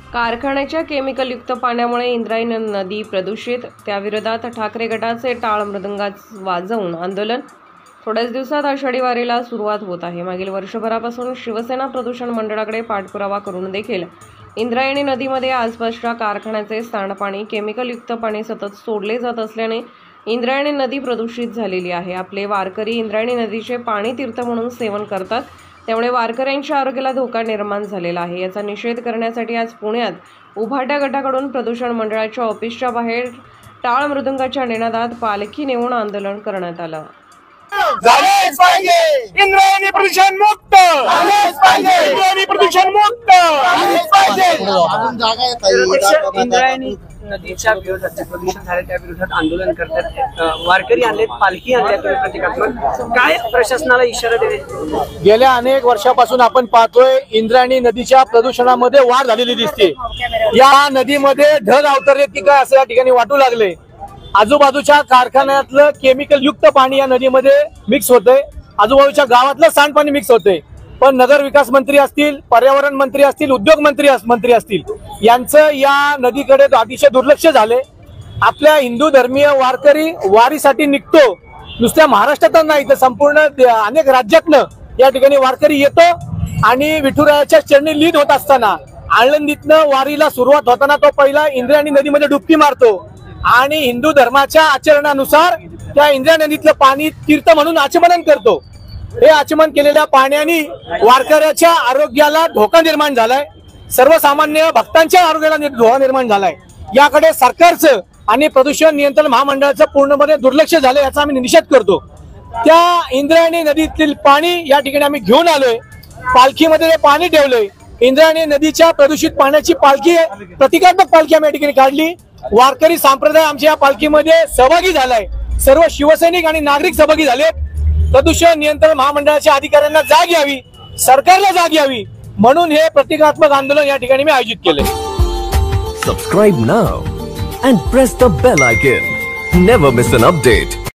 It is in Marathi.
कारखान्याच्या केमिकलयुक्त पाण्यामुळे इंद्रायणी नदी प्रदूषित, त्याविरोधात ठाकरे गटाचे टाळ मृदंगात वाजवून आंदोलन। थोड्याच दिवसात आषाढी वारीला सुरुवात होत आहे। मागील वर्षभरापासून शिवसेना प्रदूषण मंडळाकडे पाठपुरावा करून देखील इंद्रायणी नदीमध्ये आसपासच्या कारखान्याचे सांडपाणी, केमिकलयुक्त पाणी सतत सोडले जात असल्याने इंद्रायणी नदी प्रदूषित झालेली आहे। आपले वारकरी इंद्रायणी नदीचे पाणी तीर्थ म्हणून सेवन करतात, त्यामुळे वारकऱ्यांच्या आरोग्याला धोका निर्माण झालेला आहे। याचा निषेध करण्यासाठी आज पुण्यात उभाट्या गटाकडून प्रदूषण मंडळाच्या ऑफिसच्या बाहेर टाळ मृदंगाच्या निनादात पालखी नेऊन आंदोलन करण्यात आलं। झालेच पाहिजे इंद्रायणी प्रदूषण मुक्त, झालेच पाहिजे इंद्रायणी प्रदूषण मुक्त, झालेच पाहिजे। इंद्रायणी नदीच्या विरोधात प्रदूषण झाले त्या विरोधात आंदोलन करतात, वारकरी आणलेत, पालखी आणल्यात, प्रतिकात्मक काय प्रशासनाला इशारा देणे? गेल्या अनेक वर्षापासून आपण पाहतोय इंद्रायणी नदीच्या प्रदूषणामध्ये वाढ झालेली दिसते। या नदीमध्ये ढग अवतरले की काय असं या ठिकाणी वाटू लागले। आजूबाजूच्या कारखान्यातलं केमिकल युक्त पाणी या नदीमध्ये मिक्स होतंय, आजूबाजूच्या गावातलं सांडपाणी मिक्स होतंय। पण नगर विकास मंत्री असतील, पर्यावरण मंत्री असतील, उद्योग मंत्री असतील, यांचं या नदीकडे अतिशय दुर्लक्ष झाले। आपल्या हिंदू धर्मीय वारकरी वारीसाठी निघतो, नुसत्या महाराष्ट्रात नाही तर संपूर्ण अनेक राज्यातनं या ठिकाणी वारकरी येतो आणि विठुरायाच्या चरणी लीन होत असताना आळंदीतनं वारीला सुरुवात होताना तो पहिला इंद्रायणी नदीमध्ये डुबकी मारतो आणि हिंदू धर्माच्या आचरणानुसार त्या इंद्रायणी नदीतलं पाणी तीर्थ म्हणून आचमन करतो। हे आचमन केलेल्या पाण्याने वारकऱ्याच्या आरोग्याला धोका निर्माण झालाय, सर्वसामान्य भक्तांच्या आरोग्याला धोका निर्माण झालाय। याकडे सरकारचं आणि प्रदूषण नियंत्रण महामंडळाचं पूर्णपणे दुर्लक्ष झालं, याचा आम्ही निषेध करतो। त्या इंद्रायणी नदीतील पाणी या ठिकाणी आम्ही घेऊन आलोय, पालखीमध्ये पाणी ठेवलंय। इंद्रायणी नदीच्या प्रदूषित पाण्याची पालखी, प्रतिकात्मक पालखी आम्ही या ठिकाणी काढली। वारकरी संप्रदाय आमच्या या पालखीमध्ये सहभागी झालाय, सर्व शिवसैनिक आणि नागरिक सहभागी झाले। प्रदूषण नियंत्रण महामंडळाच्या अधिकाऱ्यांना जाग यावी, सरकारला जाग यावी म्हणून हे प्रतिकात्मक आंदोलन या ठिकाणी मी आयोजित केले। Subscribe now and press the bell icon. Never miss an update.